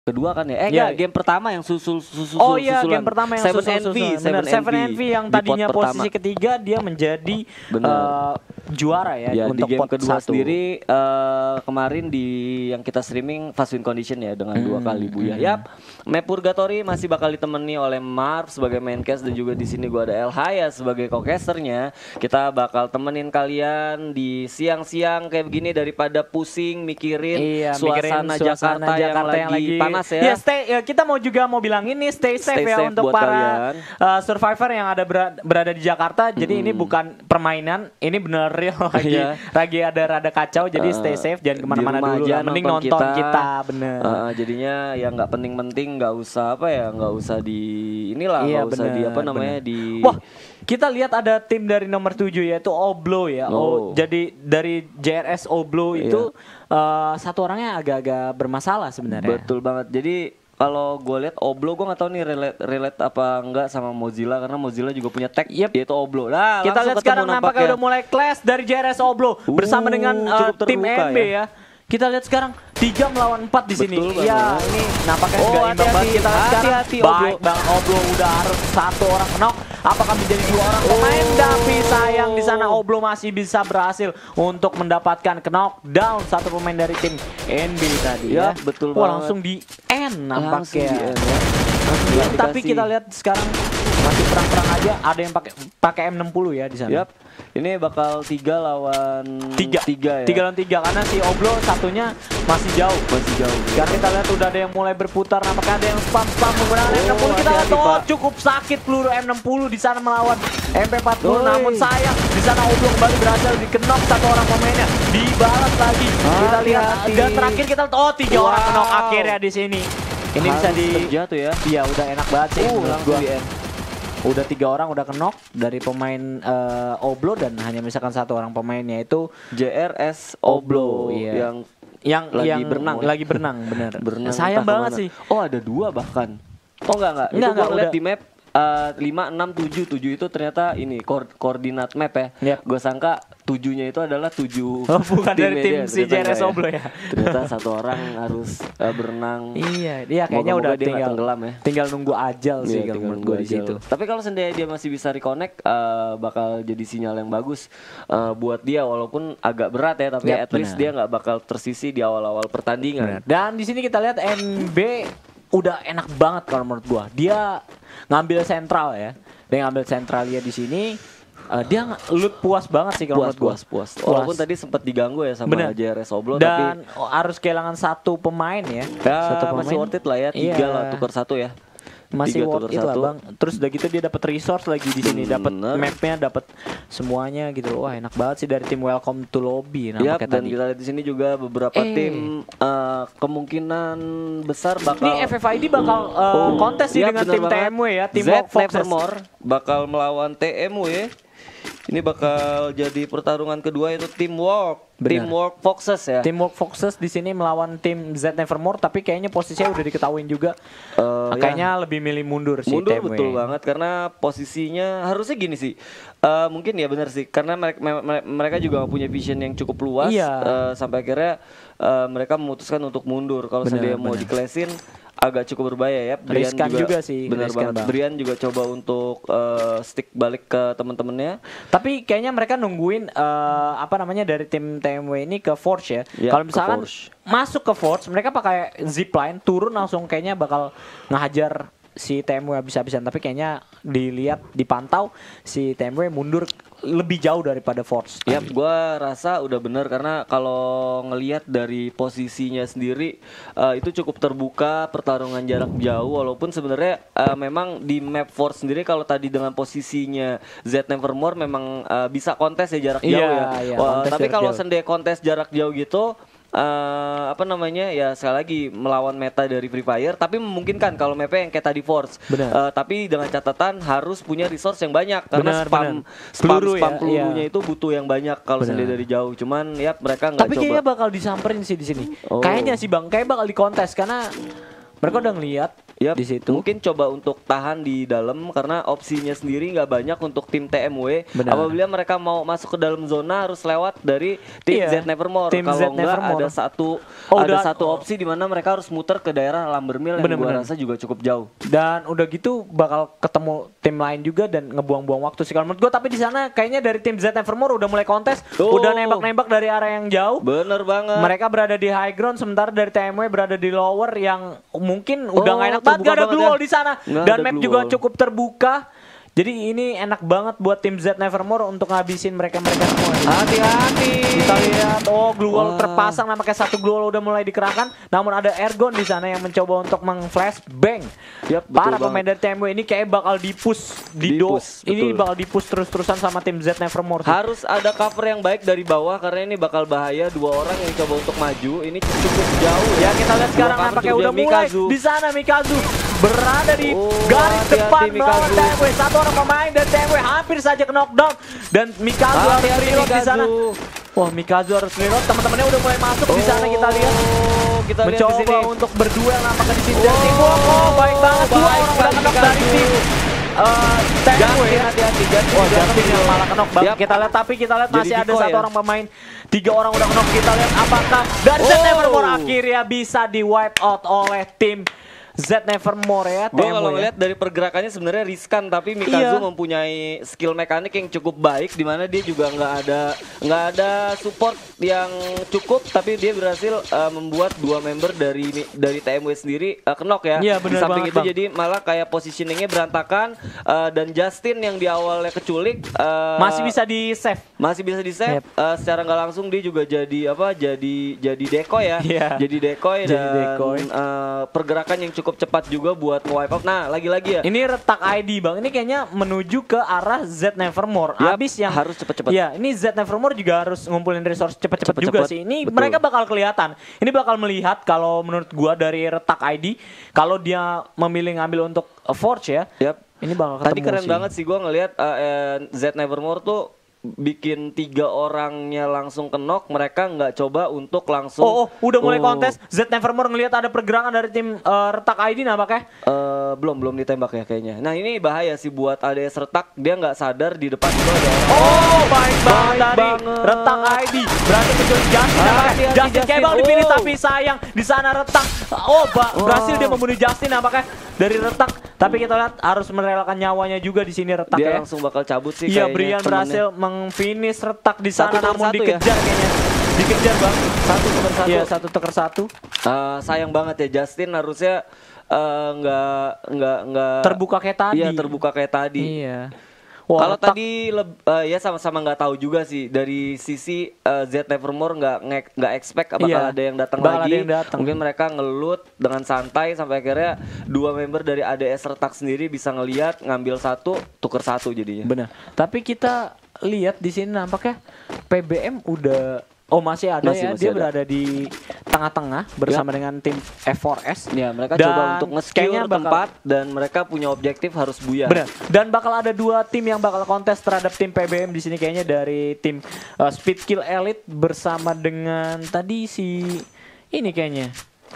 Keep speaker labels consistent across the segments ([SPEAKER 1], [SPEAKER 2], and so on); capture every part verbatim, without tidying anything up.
[SPEAKER 1] Kedua kan ya? Eh
[SPEAKER 2] yeah.
[SPEAKER 1] enggak, game pertama yang susul susul
[SPEAKER 2] Oh iya,
[SPEAKER 1] susulan.
[SPEAKER 2] game pertama yang
[SPEAKER 1] Seven
[SPEAKER 2] susul
[SPEAKER 1] Envy,
[SPEAKER 2] Seven, Seven Envy yang tadinya posisi
[SPEAKER 1] pertama.
[SPEAKER 2] ketiga dia menjadi uh, juara ya,
[SPEAKER 1] ya
[SPEAKER 2] untuk
[SPEAKER 1] di game
[SPEAKER 2] pot
[SPEAKER 1] kedua
[SPEAKER 2] satu.
[SPEAKER 1] sendiri uh, kemarin di yang kita streaming Fast Win Condition ya dengan hmm, dua kali Buya. Hmm. Yap, map Purgatory masih bakal ditemani oleh Marv sebagai main cast dan juga di sini gua ada El Haya sebagai co-casternya. Kita bakal temenin kalian di siang-siang kayak begini daripada pusing mikirin
[SPEAKER 2] iya,
[SPEAKER 1] suasana,
[SPEAKER 2] mikirin suasana
[SPEAKER 1] Jakarta,
[SPEAKER 2] Jakarta
[SPEAKER 1] yang,
[SPEAKER 2] yang
[SPEAKER 1] lagi
[SPEAKER 2] lagi
[SPEAKER 1] panas ya.
[SPEAKER 2] Ya, stay, ya kita mau juga mau bilang ini stay safe
[SPEAKER 1] stay
[SPEAKER 2] ya
[SPEAKER 1] safe
[SPEAKER 2] untuk para uh, survivor yang ada berada, berada di Jakarta. Jadi hmm. ini bukan permainan, ini bener real lagi
[SPEAKER 1] yeah.
[SPEAKER 2] lagi ada rada kacau. Jadi uh, stay safe, jangan kemana-mana dulu. Aja, mending nonton, nonton kita, kita bener.
[SPEAKER 1] Uh, jadinya yang nggak penting-penting, nggak usah apa ya, nggak usah di inilah, nggak iya, usah di apa namanya bener. di.
[SPEAKER 2] Wah, kita lihat ada tim dari nomor tujuh yaitu Oblo ya. Oh. oh jadi dari J R S Oblo yeah. itu uh, satu orangnya agak-agak bermasalah sebenarnya.
[SPEAKER 1] Betul banget. Jadi kalau gue lihat Oblo, gue nggak tahu nih relate relate apa enggak sama Mozilla karena Mozilla juga punya tag yep. yaitu Oblo. Nah,
[SPEAKER 2] kita lihat sekarang nampaknya udah mulai clash dari J R S Oblo uh, bersama dengan uh, tim N B ya. ya. Kita lihat sekarang tiga melawan empat di sini. Ya, ini nampaknya
[SPEAKER 1] oh,
[SPEAKER 2] enggak imbang banget. Kita lihat sekarang
[SPEAKER 1] hati-hati,
[SPEAKER 2] baik Bang Oblo udah harus satu orang knock. Apakah menjadi dua orang pemain? Oh. Tapi sayang di sana Oblo masih bisa berhasil untuk mendapatkan knockdown satu pemain dari tim N B tadi ya.
[SPEAKER 1] ya. Betul
[SPEAKER 2] Wah,
[SPEAKER 1] banget.
[SPEAKER 2] langsung di end nampaknya.
[SPEAKER 1] Di end, ya.
[SPEAKER 2] Ya, tapi kita lihat sekarang masih perang-perang aja. Ada yang pakai pakai M enam puluh ya di sana.
[SPEAKER 1] Yap. Ini bakal tiga lawan
[SPEAKER 2] tiga,
[SPEAKER 1] tiga ya.
[SPEAKER 2] Tiga lawan tiga karena si Oblo satunya masih jauh,
[SPEAKER 1] masih jauh.
[SPEAKER 2] Sekarang kita lihat udah ada yang mulai berputar. Nampaknya ada yang spam-spam menggunakan oh, M enam puluh. Kita lihat oh, cukup sakit peluru M enam puluh di sana melawan M P empat puluh. Oh, namun sayang di sana Oblo kembali berhasil dikenok satu orang pemainnya. Dibalas lagi. Ah, kita lihat hati. Dan terakhir kita lihat oh tiga wow. orang kenok akhirnya di sini. Ini harus bisa di
[SPEAKER 1] jatuh ya.
[SPEAKER 2] Iya, udah enak banget sih.
[SPEAKER 1] Uh, langsung di end.
[SPEAKER 2] Udah tiga orang udah kenok dari pemain uh, Oblo dan hanya misalkan satu orang pemainnya itu
[SPEAKER 1] J R S Oblo, Oblo
[SPEAKER 2] iya.
[SPEAKER 1] yang
[SPEAKER 2] yang
[SPEAKER 1] lagi
[SPEAKER 2] yang
[SPEAKER 1] berenang
[SPEAKER 2] lagi berenang bener.
[SPEAKER 1] berenang
[SPEAKER 2] sayang banget sih.
[SPEAKER 1] Oh ada dua bahkan. Oh enggak enggak.
[SPEAKER 2] enggak
[SPEAKER 1] itu gue ngeliat di map uh, lima, enam, tujuh. tujuh itu ternyata ini ko koordinat map ya. Yep. Gue sangka tujuhnya itu adalah tujuh.
[SPEAKER 2] Oh, bukan dari tim si J R S Oblo ya.
[SPEAKER 1] Ternyata satu orang harus uh, berenang.
[SPEAKER 2] Iya, dia kayaknya udah
[SPEAKER 1] dia
[SPEAKER 2] tinggal
[SPEAKER 1] tenggelam ya.
[SPEAKER 2] Tinggal nunggu ajal sih
[SPEAKER 1] iya,
[SPEAKER 2] kalau menurut gue di situ.
[SPEAKER 1] Tapi kalau seandainya dia masih bisa reconnect uh, bakal jadi sinyal yang bagus uh, buat dia walaupun agak berat ya, tapi yep, at least bener. Dia nggak bakal tersisi di awal-awal pertandingan.
[SPEAKER 2] Bener. Dan di sini kita lihat N B udah enak banget kalau menurut gua. Dia ngambil sentral ya. Dia ngambil sentralnya di sini. Uh, dia loot puas banget sih kalau menurut gua.
[SPEAKER 1] Puas, puas, puas. Walaupun tadi sempat diganggu ya sama Bener. J R S Oblo.
[SPEAKER 2] Dan
[SPEAKER 1] tapi
[SPEAKER 2] harus kehilangan satu pemain ya.
[SPEAKER 1] ya
[SPEAKER 2] satu pemain.
[SPEAKER 1] Masih worth it lah ya. Tiga iya. lah tukar satu ya.
[SPEAKER 2] Masih worth it lah bang. Terus udah gitu dia dapat resource lagi di sini, dapat mapnya, dapat semuanya gitu. Wah enak banget sih dari tim Welcome to Lobby.
[SPEAKER 1] Yap, dan tadi. Kita lihat di sini juga beberapa eh. tim uh, kemungkinan besar bakal.
[SPEAKER 2] Ini F F I D bakal uh, oh, kontes sih ya, dengan tim T M W ya, tim
[SPEAKER 1] Z Nevermore bakal melawan T M W. Ini bakal jadi pertarungan kedua itu teamwork, Bener. teamwork Foxes ya.
[SPEAKER 2] Teamwork Foxes di sini melawan tim Z Nevermore, tapi kayaknya posisinya udah diketahuin juga. Uh, kayaknya ya. lebih milih mundur sih.
[SPEAKER 1] Mundur
[SPEAKER 2] T M W.
[SPEAKER 1] Betul banget karena posisinya harusnya gini sih. Uh, mungkin ya benar sih karena mereka, mereka juga punya vision yang cukup luas. Iya. Uh, sampai akhirnya uh, mereka memutuskan untuk mundur. Kalau seandainya mau diklesin agak cukup berbahaya ya.
[SPEAKER 2] Brian riskan juga, juga sih.
[SPEAKER 1] Benar banget. Bang. Brian juga coba untuk uh, stick balik ke teman-temannya.
[SPEAKER 2] Tapi kayaknya mereka nungguin uh, apa namanya dari tim T M W ini ke Forge ya. ya Kalau misalkan masuk ke Forge, mereka pakai zipline turun langsung kayaknya bakal ngehajar si T M W habis-habisan. Tapi kayaknya dilihat dipantau si T M W mundur lebih jauh daripada Force.
[SPEAKER 1] Ya, gue rasa udah bener karena kalau ngelihat dari posisinya sendiri uh, itu cukup terbuka pertarungan jarak jauh walaupun sebenarnya uh, memang di map Force sendiri kalau tadi dengan posisinya Z Nevermore memang uh, bisa kontes ya jarak jauh
[SPEAKER 2] iya,
[SPEAKER 1] ya.
[SPEAKER 2] Iya,
[SPEAKER 1] Wah, tapi kalau sendiri kontes jarak jauh gitu Uh, apa namanya ya sekali lagi melawan meta dari Free Fire tapi memungkinkan kalau mapnya yang kayak tadi Force uh, tapi dengan catatan harus punya resource yang banyak karena bener, spam bener. spam Peluru spam ya, pelurunya iya. itu butuh yang banyak kalau sendiri dari jauh cuman ya mereka nggak coba.
[SPEAKER 2] Tapi kayaknya bakal disamperin sih di sini. Oh. Kayaknya sih bang, kayak bakal dikontes karena mereka udah ngeliat
[SPEAKER 1] Yap,
[SPEAKER 2] di situ.
[SPEAKER 1] mungkin coba untuk tahan di dalam karena opsinya sendiri nggak banyak untuk tim T M W.
[SPEAKER 2] Benar.
[SPEAKER 1] Apabila mereka mau masuk ke dalam zona harus lewat dari tim
[SPEAKER 2] Iya,
[SPEAKER 1] Z Nevermore.
[SPEAKER 2] tim Z
[SPEAKER 1] Kalau enggak
[SPEAKER 2] Nevermore.
[SPEAKER 1] ada satu
[SPEAKER 2] Oh,
[SPEAKER 1] ada
[SPEAKER 2] udah-
[SPEAKER 1] satu opsi di mana mereka harus muter ke daerah Lambermill yang
[SPEAKER 2] Bener-bener.
[SPEAKER 1] gua rasa juga cukup jauh.
[SPEAKER 2] Dan udah gitu bakal ketemu tim lain juga dan ngebuang-buang waktu sih kalau menurut gue. Tapi di sana kayaknya dari tim Z Nevermore udah mulai kontes,
[SPEAKER 1] Oh.
[SPEAKER 2] udah nembak-nembak dari area yang jauh.
[SPEAKER 1] Bener banget.
[SPEAKER 2] Mereka berada di high ground sementara dari T M W berada di lower yang mungkin udah
[SPEAKER 1] Oh,
[SPEAKER 2] nggak enak banget,
[SPEAKER 1] terbuka
[SPEAKER 2] gak ada
[SPEAKER 1] banget
[SPEAKER 2] blue
[SPEAKER 1] ya.
[SPEAKER 2] wall di sana.
[SPEAKER 1] Nggak
[SPEAKER 2] Dan
[SPEAKER 1] ada
[SPEAKER 2] map
[SPEAKER 1] blue
[SPEAKER 2] juga
[SPEAKER 1] wall.
[SPEAKER 2] cukup terbuka. Jadi ini enak banget buat tim Z Nevermore untuk ngabisin mereka-mereka semua.
[SPEAKER 1] Hati-hati.
[SPEAKER 2] Kita lihat, oh glue wall
[SPEAKER 1] Wah.
[SPEAKER 2] terpasang, nampaknya satu glue wall udah mulai dikerahkan. Namun ada Ergon di sana yang mencoba untuk meng-flashbang.
[SPEAKER 1] Yap, betul
[SPEAKER 2] Para
[SPEAKER 1] banget.
[SPEAKER 2] pemain dari T M W ini kayak bakal dipush, di do.
[SPEAKER 1] Di-push,
[SPEAKER 2] Ini
[SPEAKER 1] betul.
[SPEAKER 2] bakal dipush terus-terusan sama tim Z Nevermore. sih.
[SPEAKER 1] Harus ada cover yang baik dari bawah karena ini bakal bahaya. Dua orang yang coba untuk maju ini cukup jauh
[SPEAKER 2] Ya kita lihat sekarang
[SPEAKER 1] Dua cover
[SPEAKER 2] nampaknya
[SPEAKER 1] cukup
[SPEAKER 2] udah
[SPEAKER 1] jauh.
[SPEAKER 2] mulai
[SPEAKER 1] Mikazu.
[SPEAKER 2] di sana Mikazu berada di
[SPEAKER 1] Oh,
[SPEAKER 2] garis
[SPEAKER 1] hati-hati
[SPEAKER 2] depan melawan
[SPEAKER 1] Mikazu.
[SPEAKER 2] T M W. Satu orang pemain dari T M W hampir saja ke knockdown dan Mikazu harus
[SPEAKER 1] Hati-hati
[SPEAKER 2] reload di sana.
[SPEAKER 1] Mikazu.
[SPEAKER 2] Wah Mikazu harus reload, teman-temannya udah mulai masuk di sana kita lihat.
[SPEAKER 1] Oh, kita lihat di sini.
[SPEAKER 2] Mencoba untuk berduel nampaknya di sini.
[SPEAKER 1] Oh,
[SPEAKER 2] Dan tim Woko, oh, baik banget dua
[SPEAKER 1] baik
[SPEAKER 2] orang udah
[SPEAKER 1] sekali
[SPEAKER 2] knock dari
[SPEAKER 1] Mikazu.
[SPEAKER 2] tim uh, T M W
[SPEAKER 1] Justin,
[SPEAKER 2] ya.
[SPEAKER 1] hati-hati Justin.
[SPEAKER 2] Oh Justin yang malah kenok banget.
[SPEAKER 1] Yap.
[SPEAKER 2] Kita lihat tapi kita lihat
[SPEAKER 1] Jadi
[SPEAKER 2] masih ada
[SPEAKER 1] decoy
[SPEAKER 2] satu
[SPEAKER 1] ya.
[SPEAKER 2] orang pemain. Tiga orang udah kenok. Kita lihat apakah dari Z
[SPEAKER 1] Oh.
[SPEAKER 2] Nevermore akhirnya bisa di wipe out oleh tim Z Nevermore ya.
[SPEAKER 1] Gue
[SPEAKER 2] T M W
[SPEAKER 1] kalau
[SPEAKER 2] ya.
[SPEAKER 1] ngeliat dari pergerakannya sebenarnya riskan tapi Mikazu
[SPEAKER 2] Iya.
[SPEAKER 1] mempunyai skill mekanik yang cukup baik di mana dia juga nggak ada nggak ada support yang cukup tapi dia berhasil uh, membuat dua member dari dari T M W sendiri uh, kenok ya.
[SPEAKER 2] Iya,
[SPEAKER 1] Di
[SPEAKER 2] bener
[SPEAKER 1] samping
[SPEAKER 2] banget,
[SPEAKER 1] itu
[SPEAKER 2] Bang.
[SPEAKER 1] jadi malah kayak positioningnya berantakan uh, dan Justin yang di awalnya keculik uh,
[SPEAKER 2] Masih bisa di save.
[SPEAKER 1] masih bisa di save.
[SPEAKER 2] Yep.
[SPEAKER 1] Uh, secara nggak langsung dia juga jadi apa jadi jadi decoy ya.
[SPEAKER 2] Iya.
[SPEAKER 1] Jadi decoy
[SPEAKER 2] Jadi
[SPEAKER 1] dan
[SPEAKER 2] decoy.
[SPEAKER 1] uh, pergerakan yang cukup cepat juga buat wipe out. Nah, lagi-lagi ya.
[SPEAKER 2] Ini retak I D bang, ini kayaknya menuju ke arah Z Nevermore.
[SPEAKER 1] Yap,
[SPEAKER 2] Abis yang
[SPEAKER 1] harus cepet-cepet.
[SPEAKER 2] Iya, ini Z Nevermore juga harus ngumpulin resource cepet-cepet juga
[SPEAKER 1] Cepet-cepet,
[SPEAKER 2] sih. Ini
[SPEAKER 1] betul.
[SPEAKER 2] mereka bakal kelihatan. Ini bakal melihat kalau menurut gua dari retak I D, kalau dia memilih ngambil untuk uh, Forge ya.
[SPEAKER 1] Yap.
[SPEAKER 2] Ini bakal ketemu
[SPEAKER 1] Tadi keren
[SPEAKER 2] sih.
[SPEAKER 1] banget sih gue ngelihat uh, eh, Z Nevermore tuh bikin tiga orangnya langsung ke knock, mereka nggak coba untuk langsung.
[SPEAKER 2] Oh, oh, udah mulai
[SPEAKER 1] Oh,
[SPEAKER 2] kontes. Z Nevermore ngelihat ada pergerakan dari tim uh, retak I D nampaknya.
[SPEAKER 1] eh, belum belum ditembak ya kayaknya. Nah ini bahaya sih buat A D S retak, dia nggak sadar di depan itu ada orang.
[SPEAKER 2] Oh, baik banget
[SPEAKER 1] Baik
[SPEAKER 2] dari
[SPEAKER 1] banget.
[SPEAKER 2] retak I D. Berarti menculik Justin.
[SPEAKER 1] Ah,
[SPEAKER 2] nampaknya.
[SPEAKER 1] hati-hati,
[SPEAKER 2] Justin
[SPEAKER 1] Justin.
[SPEAKER 2] Cable dipilih
[SPEAKER 1] Oh.
[SPEAKER 2] tapi sayang di sana retak. Oh, ba-
[SPEAKER 1] Wah.
[SPEAKER 2] berhasil dia membunuh Justin nampaknya dari retak. Tapi kita lihat harus merelakan nyawanya juga di sini retak
[SPEAKER 1] Dia
[SPEAKER 2] ya.
[SPEAKER 1] langsung bakal cabut sih.
[SPEAKER 2] Iya,
[SPEAKER 1] kayaknya
[SPEAKER 2] Brian
[SPEAKER 1] temennya.
[SPEAKER 2] berhasil mengfinish retak di
[SPEAKER 1] Satu
[SPEAKER 2] sana
[SPEAKER 1] per
[SPEAKER 2] namun
[SPEAKER 1] satu ya?
[SPEAKER 2] dikejar kayaknya. Dikejar bang.
[SPEAKER 1] Satu per satu.
[SPEAKER 2] Iya, satu teker satu.
[SPEAKER 1] Eh, sayang banget ya Justin harusnya eh, nggak nggak nggak
[SPEAKER 2] Terbuka kayak tadi.
[SPEAKER 1] Iya terbuka kayak tadi.
[SPEAKER 2] Iya.
[SPEAKER 1] Kalau
[SPEAKER 2] retak-
[SPEAKER 1] tadi leb- eh, ya sama-sama nggak tahu juga sih dari sisi eh, Z Nevermore nggak nge- nggak expect bakal
[SPEAKER 2] Iya,
[SPEAKER 1] ada yang datang
[SPEAKER 2] bakal
[SPEAKER 1] lagi.
[SPEAKER 2] ada yang datang.
[SPEAKER 1] Mungkin mereka ngelut dengan santai sampai akhirnya dua member dari A D S retak sendiri bisa ngelihat ngambil satu tuker satu jadinya.
[SPEAKER 2] Benar. Tapi kita lihat di sini nampaknya P B M udah oh masih ada
[SPEAKER 1] Masih-
[SPEAKER 2] ya.
[SPEAKER 1] masih
[SPEAKER 2] Dia
[SPEAKER 1] ada.
[SPEAKER 2] berada di tengah-tengah bersama dengan tim F four S.
[SPEAKER 1] Ya mereka
[SPEAKER 2] Dan
[SPEAKER 1] coba untuk
[SPEAKER 2] kayaknya
[SPEAKER 1] nge-secure
[SPEAKER 2] bakal-
[SPEAKER 1] tempat dan mereka punya objektif harus buyar.
[SPEAKER 2] Benar. Dan bakal ada dua tim yang bakal kontes terhadap tim P B M di sini kayaknya dari tim uh, Speed Kill Elite bersama dengan tadi si ini kayaknya.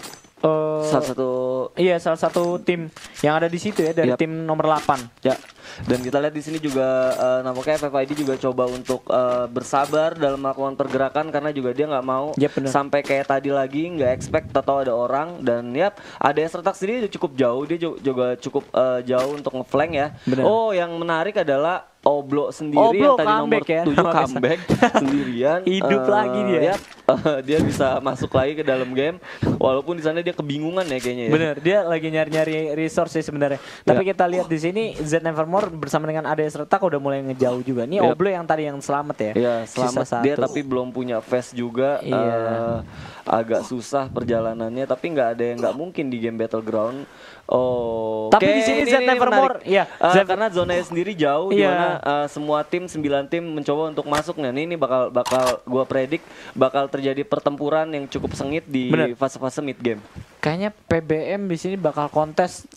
[SPEAKER 2] Uh,
[SPEAKER 1] Salah satu
[SPEAKER 2] Iya, salah satu tim yang ada di situ ya dari
[SPEAKER 1] Yap.
[SPEAKER 2] tim nomor delapan.
[SPEAKER 1] ya. Dan kita lihat di sini juga eh, nampaknya F F I D juga coba untuk eh, bersabar dalam melakukan pergerakan karena juga dia nggak mau
[SPEAKER 2] Yap, benar.
[SPEAKER 1] sampai kayak tadi lagi nggak expect atau ada orang dan yap A D S retak sendiri cukup jauh dia ju- juga cukup eh, jauh untuk ngeflank ya.
[SPEAKER 2] Benar.
[SPEAKER 1] Oh yang menarik adalah Oblo sendiri
[SPEAKER 2] Oblo
[SPEAKER 1] yang tadi nomor
[SPEAKER 2] comeback ya,
[SPEAKER 1] tujuh
[SPEAKER 2] nama
[SPEAKER 1] comeback sendirian.
[SPEAKER 2] Hidup
[SPEAKER 1] Eh,
[SPEAKER 2] lagi dia.
[SPEAKER 1] Yap, eh, dia bisa masuk lagi ke dalam game walaupun di sana dia kebingungan ya kayaknya ya.
[SPEAKER 2] Bener, dia lagi nyari-nyari resource sih sebenarnya. Tapi
[SPEAKER 1] Ya.
[SPEAKER 2] kita lihat di sini Z Nevermore bersama dengan A D S retak udah mulai ngejauh juga. Ini
[SPEAKER 1] Yap.
[SPEAKER 2] Oblo yang tadi yang selamat ya.
[SPEAKER 1] Iya,
[SPEAKER 2] Sisa
[SPEAKER 1] selamat
[SPEAKER 2] satu.
[SPEAKER 1] dia tapi belum punya face juga.
[SPEAKER 2] Iya.
[SPEAKER 1] eh, agak susah perjalanannya tapi nggak ada yang nggak mungkin di game Battleground. Oh,
[SPEAKER 2] Tapi
[SPEAKER 1] oke,
[SPEAKER 2] di sini
[SPEAKER 1] ini-
[SPEAKER 2] Z
[SPEAKER 1] ini
[SPEAKER 2] Nevermore,
[SPEAKER 1] menarik.
[SPEAKER 2] iya,
[SPEAKER 1] Eh,
[SPEAKER 2] Z-
[SPEAKER 1] karena zonanya sendiri jauh di
[SPEAKER 2] Iya.
[SPEAKER 1] mana eh, semua tim sembilan tim mencoba untuk masuk. Nah, ini, ini bakal bakal gua predik bakal terjadi pertempuran yang cukup sengit di
[SPEAKER 2] Bener.
[SPEAKER 1] fase-fase mid game.
[SPEAKER 2] Kayaknya P B M di sini bakal kontes
[SPEAKER 1] Yap.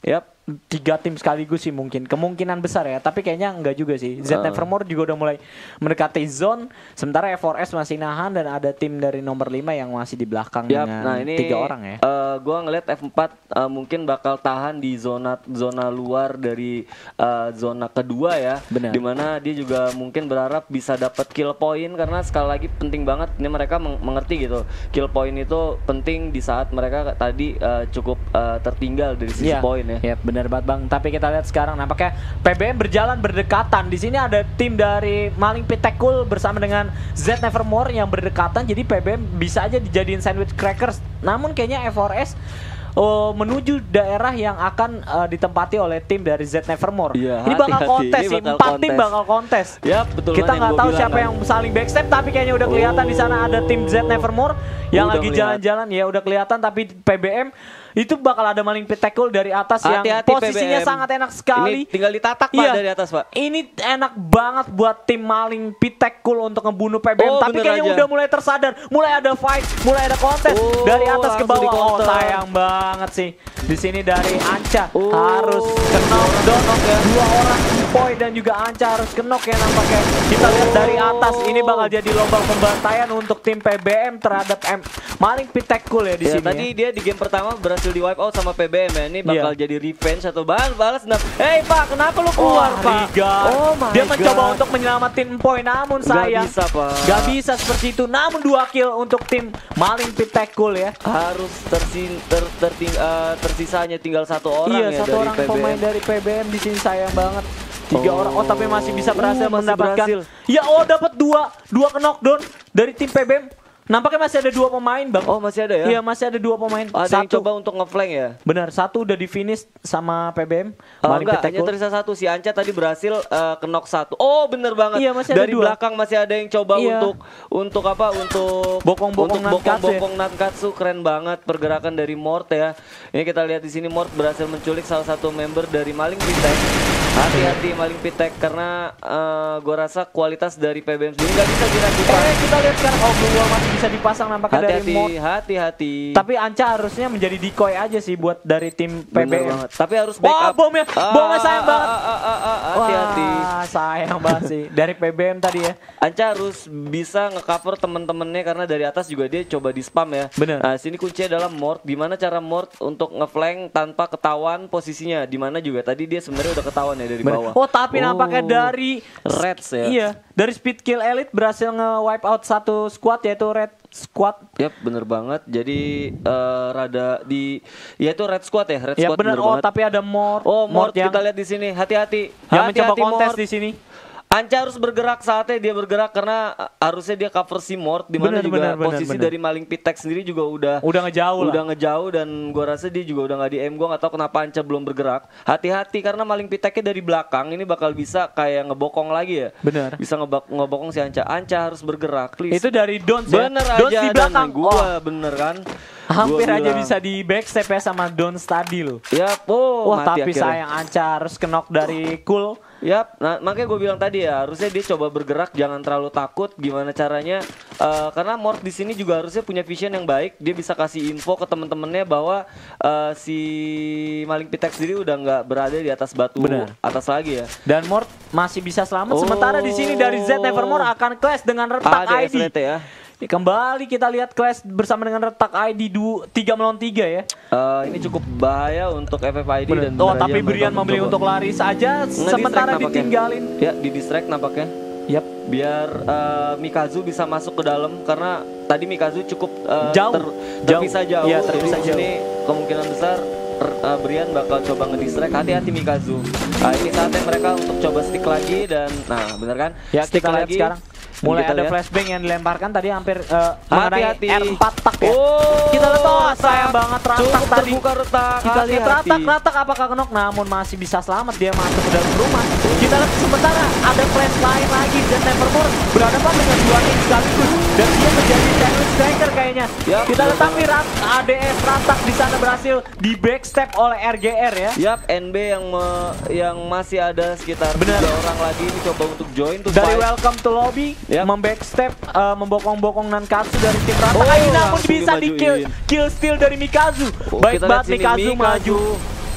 [SPEAKER 2] tiga tim sekaligus sih mungkin. Kemungkinan besar ya, tapi kayaknya enggak juga sih. Z
[SPEAKER 1] Uh.
[SPEAKER 2] Nevermore juga udah mulai mendekati zone, sementara F four S masih nahan dan ada tim dari nomor lima yang masih di belakang
[SPEAKER 1] Yap,
[SPEAKER 2] dengan
[SPEAKER 1] nah ini
[SPEAKER 2] tiga orang ya.
[SPEAKER 1] Uh, gua ngeliat F four uh, mungkin bakal tahan di zona zona luar dari uh, zona kedua ya.
[SPEAKER 2] Benar.
[SPEAKER 1] Dimana dia juga mungkin berharap bisa dapat kill point karena sekali lagi penting banget ini mereka meng mengerti gitu. Kill point itu penting di saat mereka tadi uh, cukup uh, tertinggal dari sisi
[SPEAKER 2] Iya,
[SPEAKER 1] poin ya.
[SPEAKER 2] iya, benar banget Bang. Tapi kita lihat sekarang nampaknya P B M berjalan berdekatan. Di sini ada tim dari Maling Pitekul bersama dengan Z Nevermore yang berdekatan. Jadi P B M bisa aja dijadiin sandwich crackers. Namun kayaknya F four S oh, menuju daerah yang akan uh, ditempati oleh tim dari Z Nevermore.
[SPEAKER 1] Iya,
[SPEAKER 2] ini bakal
[SPEAKER 1] hati-hati.
[SPEAKER 2] kontes
[SPEAKER 1] Ini
[SPEAKER 2] sih,
[SPEAKER 1] bakal
[SPEAKER 2] empat tim
[SPEAKER 1] kontes.
[SPEAKER 2] bakal kontes.
[SPEAKER 1] Ya, betul
[SPEAKER 2] Kita
[SPEAKER 1] banget yang
[SPEAKER 2] nggak
[SPEAKER 1] gua
[SPEAKER 2] tahu
[SPEAKER 1] bilang
[SPEAKER 2] siapa
[SPEAKER 1] kan.
[SPEAKER 2] yang saling backstep, tapi kayaknya udah kelihatan di sana ada tim Z Nevermore yang
[SPEAKER 1] Udah
[SPEAKER 2] lagi
[SPEAKER 1] melihat.
[SPEAKER 2] jalan-jalan. Ya udah kelihatan, tapi P B M itu bakal ada Maling Pitekul dari atas yang
[SPEAKER 1] Hati-hati
[SPEAKER 2] posisinya
[SPEAKER 1] P B M.
[SPEAKER 2] sangat enak sekali.
[SPEAKER 1] Ini tinggal ditatak Pak
[SPEAKER 2] Iya.
[SPEAKER 1] dari atas Pak.
[SPEAKER 2] Ini enak banget buat tim Maling Pitekul untuk ngebunuh P B M.
[SPEAKER 1] Oh,
[SPEAKER 2] Tapi
[SPEAKER 1] bener
[SPEAKER 2] kayaknya
[SPEAKER 1] aja.
[SPEAKER 2] udah mulai tersadar, mulai ada fight, mulai ada kontes
[SPEAKER 1] Oh,
[SPEAKER 2] dari atas ke
[SPEAKER 1] langsung
[SPEAKER 2] bawah. Oh,
[SPEAKER 1] di-counter.
[SPEAKER 2] sayang banget sih. Di sini dari Anca
[SPEAKER 1] Oh,
[SPEAKER 2] harus kenok down
[SPEAKER 1] ya.
[SPEAKER 2] dua orang Boy dan juga Anca harus kenok ya nampaknya. Kita lihat dari atas ini bakal jadi lubang pembantaian untuk tim P B M terhadap M Maling Pitekul ya di
[SPEAKER 1] Ya,
[SPEAKER 2] sini.
[SPEAKER 1] tadi
[SPEAKER 2] ya.
[SPEAKER 1] dia di game pertama berhasil di wipe out sama P B M ya. Ini bakal
[SPEAKER 2] Iya.
[SPEAKER 1] jadi revenge atau balas balas dendam. Hei Pak, kenapa lu keluar
[SPEAKER 2] Wah,
[SPEAKER 1] Pak?
[SPEAKER 2] Rigan.
[SPEAKER 1] Oh my
[SPEAKER 2] Dia mencoba
[SPEAKER 1] God.
[SPEAKER 2] untuk menyelamatin Empoy, namun
[SPEAKER 1] Nggak
[SPEAKER 2] sayang
[SPEAKER 1] bisa, Pak.
[SPEAKER 2] Gak bisa seperti itu. Namun dua kill untuk tim Maling Pitekul ya.
[SPEAKER 1] Harus tersin, ter, terting, eh, tersisanya tinggal satu orang
[SPEAKER 2] Iya,
[SPEAKER 1] ya
[SPEAKER 2] satu
[SPEAKER 1] dari
[SPEAKER 2] orang
[SPEAKER 1] P B M.
[SPEAKER 2] pemain dari P B M di sini sayang banget. Tiga
[SPEAKER 1] Oh.
[SPEAKER 2] orang, oh tapi masih bisa berhasil
[SPEAKER 1] Uh, masih
[SPEAKER 2] mendapatkan.
[SPEAKER 1] berhasil.
[SPEAKER 2] Ya, oh dapat dua, dua ke knockdown dari tim P B M. Nampaknya masih ada dua pemain bang.
[SPEAKER 1] Oh masih ada ya?
[SPEAKER 2] Iya masih ada dua pemain.
[SPEAKER 1] Ada yang
[SPEAKER 2] Satu,
[SPEAKER 1] coba untuk ngeflank ya?
[SPEAKER 2] benar satu udah di finish sama P B M.
[SPEAKER 1] Oh,
[SPEAKER 2] Maling
[SPEAKER 1] enggak, hanya
[SPEAKER 2] Pitekul.
[SPEAKER 1] tersisa satu. Si Anca tadi berhasil uh, kenok satu. Oh bener banget.
[SPEAKER 2] Iya, masih ada
[SPEAKER 1] Dari
[SPEAKER 2] dua.
[SPEAKER 1] belakang masih ada yang coba
[SPEAKER 2] Iya.
[SPEAKER 1] untuk untuk apa? Untuk
[SPEAKER 2] Bokong-bokong
[SPEAKER 1] untuk
[SPEAKER 2] Nankatsu ya.
[SPEAKER 1] bokong-bokong Nankatsu. Keren banget pergerakan dari Mort ya. Ini kita lihat di sini Mort berhasil menculik salah satu member dari Maling Pitek. Hati-hati Maling Pitek karena uh, gua rasa kualitas dari P B M sendiri nggak bisa diragukan.
[SPEAKER 2] Eh kita lihat sekarang oh Blue Wall masih bisa dipasang nampaknya dari
[SPEAKER 1] Hati-hati,
[SPEAKER 2] Mort.
[SPEAKER 1] hati-hati.
[SPEAKER 2] Tapi Anca harusnya menjadi decoy aja sih buat dari tim P B
[SPEAKER 1] Bener
[SPEAKER 2] M.
[SPEAKER 1] banget. Tapi harus
[SPEAKER 2] Wah,
[SPEAKER 1] backup.
[SPEAKER 2] bomnya, bomnya sayang
[SPEAKER 1] Ah,
[SPEAKER 2] banget.
[SPEAKER 1] ah, ah, ah, ah, Hati-hati.
[SPEAKER 2] Wah, sayang banget sih dari P B M tadi ya.
[SPEAKER 1] Anca harus bisa ngecover temen-temennya karena dari atas juga dia coba di spam ya.
[SPEAKER 2] Bener.
[SPEAKER 1] Nah, sini kuncinya adalah Mort. Gimana cara Mort untuk ngeflank tanpa ketahuan posisinya? Dimana juga tadi dia sebenarnya udah ketahuan ya dari
[SPEAKER 2] Bener.
[SPEAKER 1] bawah.
[SPEAKER 2] Oh tapi
[SPEAKER 1] Oh,
[SPEAKER 2] nampaknya dari
[SPEAKER 1] Reds ya.
[SPEAKER 2] Iya, dari Speed Kill Elite berhasil nge-wipe out satu squad yaitu Red Squad.
[SPEAKER 1] Yap, bener banget. Jadi eh, rada di ya itu Red Squad ya, Red
[SPEAKER 2] Ya
[SPEAKER 1] Squad
[SPEAKER 2] benar.
[SPEAKER 1] bener
[SPEAKER 2] Oh
[SPEAKER 1] banget.
[SPEAKER 2] tapi ada Mort.
[SPEAKER 1] Oh, Mort
[SPEAKER 2] yang,
[SPEAKER 1] kita lihat di sini. Hati-hati.
[SPEAKER 2] yang mencoba
[SPEAKER 1] Hati-hati,
[SPEAKER 2] kontes
[SPEAKER 1] Mort.
[SPEAKER 2] di sini.
[SPEAKER 1] Anca harus bergerak saatnya dia bergerak karena uh, harusnya dia cover si Mort di mana
[SPEAKER 2] Bener,
[SPEAKER 1] juga
[SPEAKER 2] bener, bener,
[SPEAKER 1] posisi
[SPEAKER 2] bener.
[SPEAKER 1] dari Maling Pitek sendiri juga udah
[SPEAKER 2] Udah ngejauh lah.
[SPEAKER 1] udah ngejauh dan gua rasa dia juga udah nggak di aim. Gua nggak tahu kenapa Anca belum bergerak. Hati-hati karena Maling Piteknya dari belakang ini bakal bisa kayak ngebokong lagi ya.
[SPEAKER 2] Bener.
[SPEAKER 1] Bisa ngebak ngebokong si Anca. Anca harus bergerak, please.
[SPEAKER 2] Itu dari Dons ya.
[SPEAKER 1] bener
[SPEAKER 2] Dons
[SPEAKER 1] aja
[SPEAKER 2] di belakang.
[SPEAKER 1] dan gua
[SPEAKER 2] Oh,
[SPEAKER 1] bener kan.
[SPEAKER 2] hampir
[SPEAKER 1] Gua
[SPEAKER 2] aja
[SPEAKER 1] bilang.
[SPEAKER 2] bisa di backstep ya sama Dons tadi loh.
[SPEAKER 1] Ya, oh,
[SPEAKER 2] Wah
[SPEAKER 1] mati
[SPEAKER 2] tapi
[SPEAKER 1] akhirnya.
[SPEAKER 2] sayang Anca harus kenok dari Cool.
[SPEAKER 1] Yap, nah makanya gue bilang tadi ya harusnya dia coba bergerak, jangan terlalu takut. Gimana caranya? Eh, karena Mort di sini juga harusnya punya vision yang baik. Dia bisa kasih info ke temen-temennya bahwa eh, si Maling Pitek sendiri udah nggak berada di atas batu
[SPEAKER 2] Benar.
[SPEAKER 1] atas lagi ya.
[SPEAKER 2] Dan Mort masih bisa selamat.
[SPEAKER 1] Oh.
[SPEAKER 2] Sementara di sini dari Z Nevermore akan clash dengan retak
[SPEAKER 1] Ada
[SPEAKER 2] I D.
[SPEAKER 1] S R T ya.
[SPEAKER 2] Kembali kita lihat clash bersama dengan retak I D tiga melawan tiga ya.
[SPEAKER 1] Eh, ini cukup bahaya untuk F F I D dan
[SPEAKER 2] Oh
[SPEAKER 1] bener
[SPEAKER 2] tapi
[SPEAKER 1] aja
[SPEAKER 2] Brian
[SPEAKER 1] mereka
[SPEAKER 2] memilih
[SPEAKER 1] mencoba.
[SPEAKER 2] untuk lari saja
[SPEAKER 1] Nge-distract
[SPEAKER 2] sementara
[SPEAKER 1] nampaknya.
[SPEAKER 2] ditinggalin.
[SPEAKER 1] Ya, di distract nampaknya.
[SPEAKER 2] Yap.
[SPEAKER 1] Biar eh, Mikazu bisa masuk ke dalam karena tadi Mikazu cukup eh,
[SPEAKER 2] Jauh.
[SPEAKER 1] ter-
[SPEAKER 2] Jauh.
[SPEAKER 1] terpisah jauh.
[SPEAKER 2] Iya,
[SPEAKER 1] Jadi
[SPEAKER 2] terpisah
[SPEAKER 1] di sini kemungkinan besar er- eh, Brian bakal coba ngedistract. Hati-hati Mikazu. Nah, ini saatnya mereka untuk coba stick lagi dan nah bener kan?
[SPEAKER 2] Ya
[SPEAKER 1] stick
[SPEAKER 2] kita lihat
[SPEAKER 1] lagi.
[SPEAKER 2] sekarang. Mulai
[SPEAKER 1] Kita
[SPEAKER 2] ada
[SPEAKER 1] lihat.
[SPEAKER 2] flashbang yang dilemparkan tadi hampir uh, mengenai
[SPEAKER 1] Hati-hati.
[SPEAKER 2] R empat tak ya.
[SPEAKER 1] Oh,
[SPEAKER 2] Kita lihat oh
[SPEAKER 1] retak.
[SPEAKER 2] sayang banget Ratak
[SPEAKER 1] Cukup
[SPEAKER 2] tadi.
[SPEAKER 1] terbuka retak.
[SPEAKER 2] Kita lihat
[SPEAKER 1] Hati-hati.
[SPEAKER 2] Ratak, Ratak apakah kenok namun masih bisa selamat dia masuk ke dalam rumah. Kita lihat sementara ada flash lain lagi dan Nevermore berhadapan dengan dua tim sekaligus dan dia menjadi sandwich striker kayaknya.
[SPEAKER 1] Yap,
[SPEAKER 2] Kita lihat
[SPEAKER 1] betul
[SPEAKER 2] tapi Rat, A D S Ratak di sana berhasil di backstep oleh R G R ya.
[SPEAKER 1] Yap, N B yang me- yang masih ada sekitar
[SPEAKER 2] Bener.
[SPEAKER 1] tiga orang lagi ini coba untuk join tuh
[SPEAKER 2] Dari
[SPEAKER 1] fight.
[SPEAKER 2] welcome to lobby,
[SPEAKER 1] Yap.
[SPEAKER 2] membackstep, uh, membokong-bokong Nankatsu dari tim Ratak.
[SPEAKER 1] Oh,
[SPEAKER 2] ini namun
[SPEAKER 1] langsung
[SPEAKER 2] bisa di kill,
[SPEAKER 1] dimajuin.
[SPEAKER 2] kill steal dari Mikazu.
[SPEAKER 1] Oh,
[SPEAKER 2] Baik
[SPEAKER 1] kita lihat
[SPEAKER 2] banget
[SPEAKER 1] sini,
[SPEAKER 2] Mikazu,
[SPEAKER 1] Mikazu.
[SPEAKER 2] maju.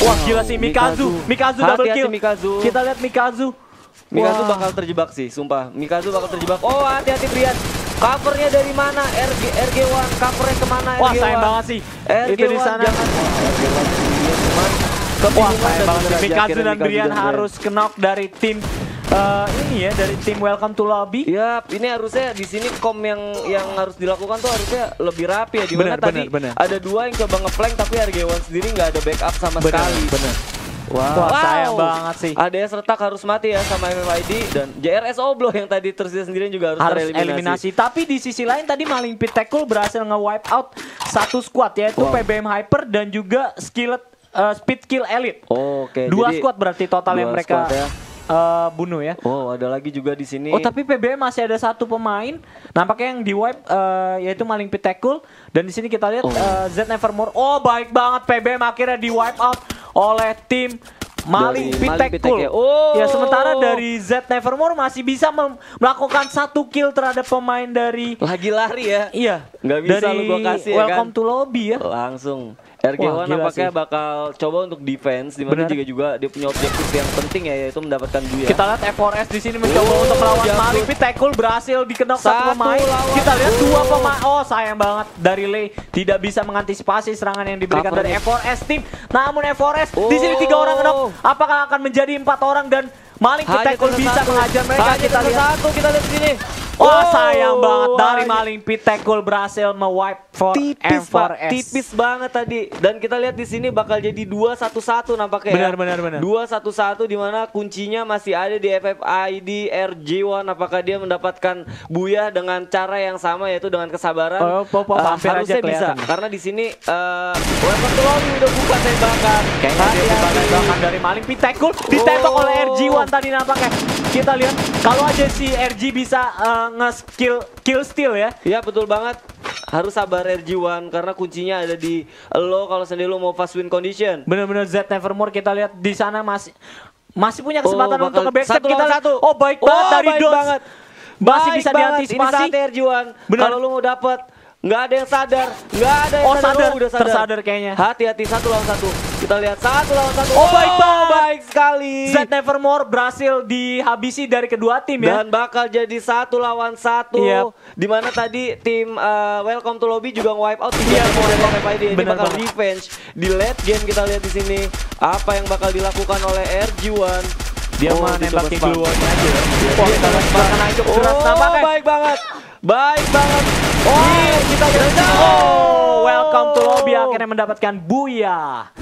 [SPEAKER 2] Wah gila sih Mikazu, Mikazu double
[SPEAKER 1] Hati-hati
[SPEAKER 2] kill.
[SPEAKER 1] Mikazu.
[SPEAKER 2] Kita lihat Mikazu.
[SPEAKER 1] Mikazu
[SPEAKER 2] Wah.
[SPEAKER 1] bakal terjebak sih, sumpah. Mikazu bakal terjebak. Oh, hati-hati Brian. Covernya dari mana? R G R G satu. Covernya kemana?
[SPEAKER 2] Wah
[SPEAKER 1] R G satu.
[SPEAKER 2] sayang banget sih.
[SPEAKER 1] R G
[SPEAKER 2] Itu di
[SPEAKER 1] satu
[SPEAKER 2] sana.
[SPEAKER 1] jangan. R G satu sendirian cuman
[SPEAKER 2] Wah
[SPEAKER 1] kebingungan
[SPEAKER 2] sayang
[SPEAKER 1] dan
[SPEAKER 2] banget sih.
[SPEAKER 1] bener aja
[SPEAKER 2] Mikazu
[SPEAKER 1] akhirnya
[SPEAKER 2] dan
[SPEAKER 1] Mikazu
[SPEAKER 2] Brian
[SPEAKER 1] dan
[SPEAKER 2] harus knock dari tim eh, ini ya, dari tim Welcome to Lobby.
[SPEAKER 1] Yap, ini harusnya di sini kom yang yang harus dilakukan tuh harusnya lebih rapi ya. Di mana
[SPEAKER 2] Benar,
[SPEAKER 1] tadi
[SPEAKER 2] benar, benar.
[SPEAKER 1] ada dua yang coba ngeflank tapi R G satu sendiri nggak ada backup sama
[SPEAKER 2] Benar,
[SPEAKER 1] sekali.
[SPEAKER 2] benar.
[SPEAKER 1] Wow.
[SPEAKER 2] Wah, sayang banget sih.
[SPEAKER 1] A D S retak harus mati ya sama M M I D dan J R S Oblo yang tadi tersisa sendirian juga harus,
[SPEAKER 2] Harus
[SPEAKER 1] tereliminasi.
[SPEAKER 2] eliminasi. Tapi di sisi lain tadi Maling Pitekul berhasil nge-wipe out satu squad yaitu
[SPEAKER 1] Wow.
[SPEAKER 2] P B M Hyper dan juga Skillet eh, Speed Kill Elite.
[SPEAKER 1] Oh, oke.
[SPEAKER 2] Dua
[SPEAKER 1] Jadi,
[SPEAKER 2] squad berarti total yang
[SPEAKER 1] dua
[SPEAKER 2] mereka
[SPEAKER 1] squad ya.
[SPEAKER 2] eh, bunuh ya.
[SPEAKER 1] Oh, ada lagi juga di sini.
[SPEAKER 2] Oh tapi P B M masih ada satu pemain nampaknya yang di wipe eh, yaitu Maling Pitekul dan di sini kita lihat
[SPEAKER 1] Oh.
[SPEAKER 2] eh, Z Nevermore. Oh baik banget P B M akhirnya di wipe out oleh tim Maling
[SPEAKER 1] Dari Maling
[SPEAKER 2] Pitekul.
[SPEAKER 1] Pitek ya. Oh.
[SPEAKER 2] Ya sementara dari Z Nevermore masih bisa mem- melakukan satu kill terhadap pemain dari
[SPEAKER 1] lagi lari ya.
[SPEAKER 2] iya
[SPEAKER 1] Nggak bisa
[SPEAKER 2] dari
[SPEAKER 1] lu gua kasih ya
[SPEAKER 2] Welcome
[SPEAKER 1] kan?
[SPEAKER 2] to Lobby ya.
[SPEAKER 1] Langsung R G
[SPEAKER 2] Wah,
[SPEAKER 1] satu
[SPEAKER 2] gila
[SPEAKER 1] nampaknya
[SPEAKER 2] sih.
[SPEAKER 1] bakal coba untuk defense di mana
[SPEAKER 2] Benar.
[SPEAKER 1] juga juga dia punya objektif yang penting ya yaitu mendapatkan buya.
[SPEAKER 2] Kita lihat F four S di sini mencoba
[SPEAKER 1] Oh,
[SPEAKER 2] untuk melawan
[SPEAKER 1] jatuh.
[SPEAKER 2] Maling Pitekul berhasil dikenok satu
[SPEAKER 1] Satu
[SPEAKER 2] pemain.
[SPEAKER 1] lawan.
[SPEAKER 2] Kita lihat dua
[SPEAKER 1] Oh.
[SPEAKER 2] pemain. Oh sayang banget dari Lei tidak bisa mengantisipasi serangan yang diberikan
[SPEAKER 1] Cover
[SPEAKER 2] dari
[SPEAKER 1] nih.
[SPEAKER 2] F four S tim. Namun F four S di sini
[SPEAKER 1] Oh.
[SPEAKER 2] tiga orang kenok. Apakah akan menjadi empat orang dan Maling
[SPEAKER 1] Hanya
[SPEAKER 2] Pitekul
[SPEAKER 1] tersisa
[SPEAKER 2] bisa
[SPEAKER 1] satu.
[SPEAKER 2] mengajar mereka?
[SPEAKER 1] Hanya
[SPEAKER 2] Kita
[SPEAKER 1] tersisa
[SPEAKER 2] lihat.
[SPEAKER 1] satu, kita lihat di sini.
[SPEAKER 2] Wah sayang banget dari
[SPEAKER 1] hanya-
[SPEAKER 2] Maling Pitekul berhasil me-wipe for
[SPEAKER 1] tipis
[SPEAKER 2] M four
[SPEAKER 1] Pak,
[SPEAKER 2] S.
[SPEAKER 1] tipis banget tadi. Dan kita lihat di sini bakal jadi dua satu satu nampaknya.
[SPEAKER 2] Benar,
[SPEAKER 1] ya.
[SPEAKER 2] benar, benar.
[SPEAKER 1] dua satu satu di mana kuncinya masih ada di F F I D R J satu. Apakah dia mendapatkan buya dengan cara yang sama yaitu dengan kesabaran?
[SPEAKER 2] Oh, po- po-
[SPEAKER 1] Eh,
[SPEAKER 2] hampir aja
[SPEAKER 1] harusnya bisa
[SPEAKER 2] kelihatan.
[SPEAKER 1] karena di sini uh, Welcome to Lobby udah buka tembakan.
[SPEAKER 2] Kayaknya dia bukan
[SPEAKER 1] Hati-hati.
[SPEAKER 2] tembakan dari Maling Pitekul ditembak
[SPEAKER 1] Oh.
[SPEAKER 2] oleh R G satu tadi nampaknya. Kita lihat kalau aja si R G bisa uh, nge-skill kill steal ya.
[SPEAKER 1] Ya betul banget. Harus sabar R G satu karena kuncinya ada di lo kalau sendiri lo mau fast win condition.
[SPEAKER 2] Benar-benar Z Nevermore kita lihat di sana masih masih punya kesempatan
[SPEAKER 1] Oh,
[SPEAKER 2] untuk
[SPEAKER 1] bakal
[SPEAKER 2] nge-backstep
[SPEAKER 1] satu
[SPEAKER 2] kita.
[SPEAKER 1] lawan satu.
[SPEAKER 2] Oh baik banget
[SPEAKER 1] Oh,
[SPEAKER 2] dari
[SPEAKER 1] baik
[SPEAKER 2] Dons.
[SPEAKER 1] banget.
[SPEAKER 2] Masih
[SPEAKER 1] Baik
[SPEAKER 2] bisa
[SPEAKER 1] banget.
[SPEAKER 2] diantisipasi.
[SPEAKER 1] Ini saatnya R G satu.
[SPEAKER 2] Benar.
[SPEAKER 1] Kalau lu mau dapet nggak ada yang sadar, nggak ada yang
[SPEAKER 2] Oh,
[SPEAKER 1] sadar.
[SPEAKER 2] sadar.
[SPEAKER 1] Oh, udah sadar.
[SPEAKER 2] Tersadar kayaknya.
[SPEAKER 1] Hati-hati satu lawan satu. Kita lihat satu lawan satu.
[SPEAKER 2] Oh, baik banget.
[SPEAKER 1] baik sekali.
[SPEAKER 2] Z Nevermore berhasil dihabisi dari kedua tim ya.
[SPEAKER 1] Dan bakal jadi satu lawan satu.
[SPEAKER 2] Yap.
[SPEAKER 1] Dimana tadi tim uh, Welcome to Lobby juga nge-wipe out tiga
[SPEAKER 2] Iya,
[SPEAKER 1] tim dari F F I D. Ini
[SPEAKER 2] benar
[SPEAKER 1] bakal
[SPEAKER 2] banget.
[SPEAKER 1] revenge di late game. Kita lihat di sini apa yang bakal dilakukan oleh R G satu.
[SPEAKER 2] Dia
[SPEAKER 1] Oh,
[SPEAKER 2] mau
[SPEAKER 1] dia
[SPEAKER 2] nembakin
[SPEAKER 1] coba spam.
[SPEAKER 2] gluonnya aja ya.
[SPEAKER 1] Dia
[SPEAKER 2] Wah,
[SPEAKER 1] coba
[SPEAKER 2] kita lihat
[SPEAKER 1] spam.
[SPEAKER 2] bahkan cukup deras
[SPEAKER 1] Oh,
[SPEAKER 2] nampaknya.
[SPEAKER 1] baik banget. Baik banget. Oh,
[SPEAKER 2] Iya,
[SPEAKER 1] kita lihat.
[SPEAKER 2] Oh, Welcome to Lobby akhirnya mendapatkan buya.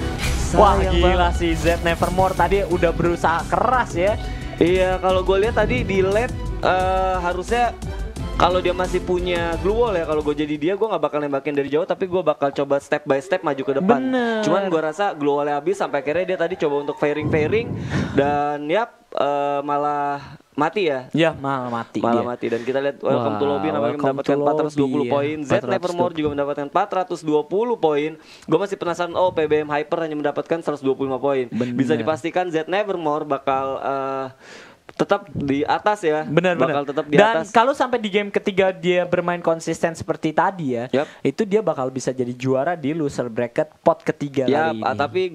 [SPEAKER 2] Wah
[SPEAKER 1] Sayang
[SPEAKER 2] gila
[SPEAKER 1] banget.
[SPEAKER 2] sih Z Nevermore tadi udah berusaha keras ya.
[SPEAKER 1] Iya, kalau gue lihat tadi di late eh, harusnya kalau dia masih punya glue wall ya, kalau gue jadi dia gue nggak bakal nembakin dari jauh tapi gue bakal coba step by step maju ke depan.
[SPEAKER 2] Bener.
[SPEAKER 1] Cuman gue rasa glue wallnya habis sampai akhirnya dia tadi coba untuk fairing fairing dan yap eh, malah mati ya.
[SPEAKER 2] Ya malah mati
[SPEAKER 1] Malah
[SPEAKER 2] dia.
[SPEAKER 1] mati dan kita lihat Welcome to
[SPEAKER 2] Wah,
[SPEAKER 1] Lobby nampaknya
[SPEAKER 2] Welcome
[SPEAKER 1] mendapatkan
[SPEAKER 2] to
[SPEAKER 1] empat ratus dua puluh
[SPEAKER 2] Lobby, ya.
[SPEAKER 1] poin. Z
[SPEAKER 2] empat ratus
[SPEAKER 1] Nevermore juga mendapatkan empat ratus dua puluh poin. Gue masih penasaran oh P B M Hyper hanya mendapatkan seratus dua puluh lima poin.
[SPEAKER 2] Bener.
[SPEAKER 1] Bisa dipastikan Z Nevermore bakal eh, tetap di atas ya.
[SPEAKER 2] Benar
[SPEAKER 1] bakal
[SPEAKER 2] benar.
[SPEAKER 1] tetap di
[SPEAKER 2] Dan
[SPEAKER 1] atas.
[SPEAKER 2] kalau sampai di game ketiga dia bermain konsisten seperti tadi ya,
[SPEAKER 1] Yap.
[SPEAKER 2] itu dia bakal bisa jadi juara di loser bracket pot ketiga
[SPEAKER 1] Ya,
[SPEAKER 2] kali ini.
[SPEAKER 1] tapi